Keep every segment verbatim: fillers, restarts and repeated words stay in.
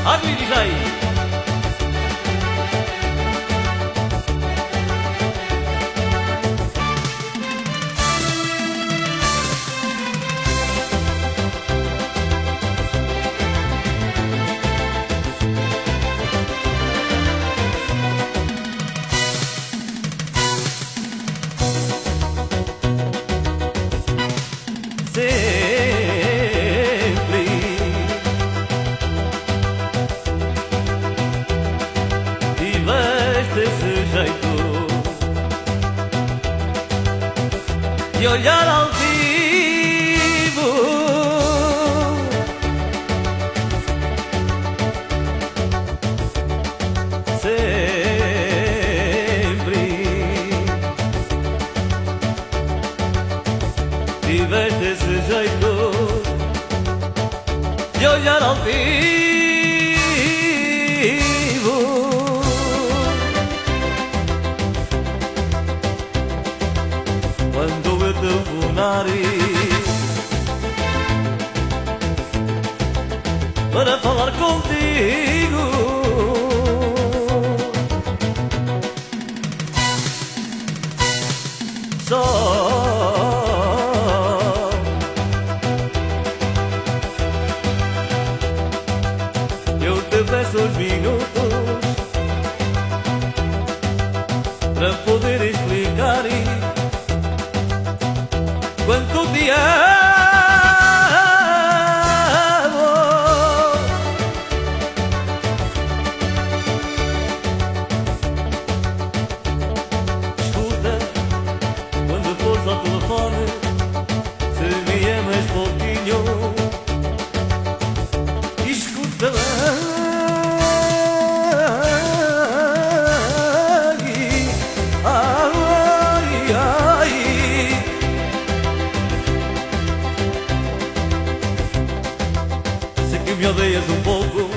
Agui D J. De olhar ao vivo, sempre tiveste esse jeito de olhar ao vivo. Quando eu telefonar para falar contigo, só eu te peço os minutos para poder explicar quanto te amo. Escuta, quando fores ao telefone, se me amas pouquinho, escuta bem. Me odeias um pouco,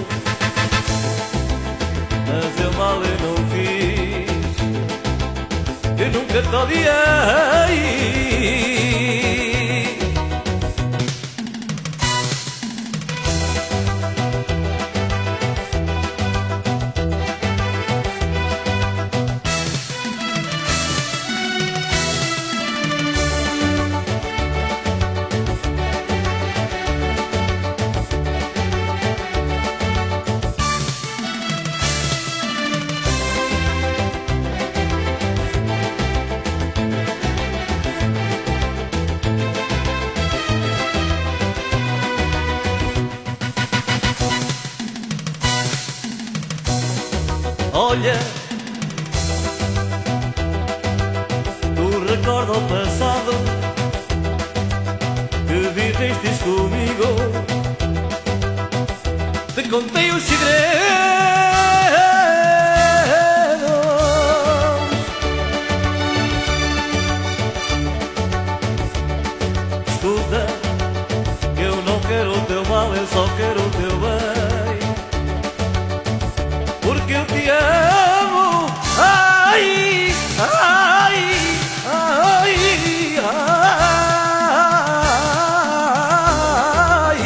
mas eu mal eu não fiz, eu nunca te odiei. Olha, tu recorda o passado que vivestes comigo, te contei os segredos, escuta, que eu não quero o teu mal, eu só quero o teu bem, porque eu te amo. Ai, ai, ai, ai.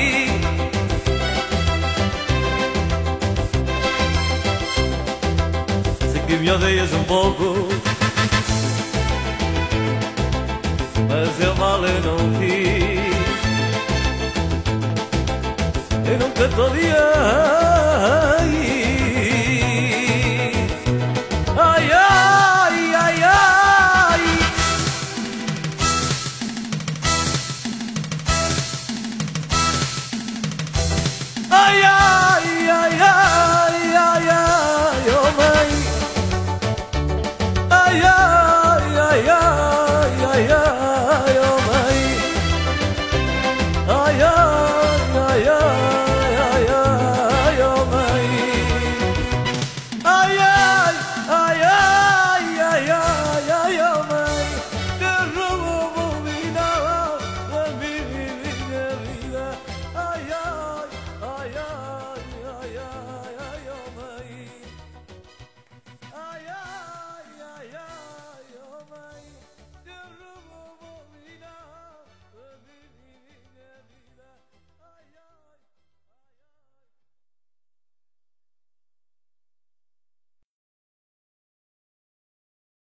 Sei que me odeias um pouco, mas eu mal eu não fiz, eu nunca te odiei.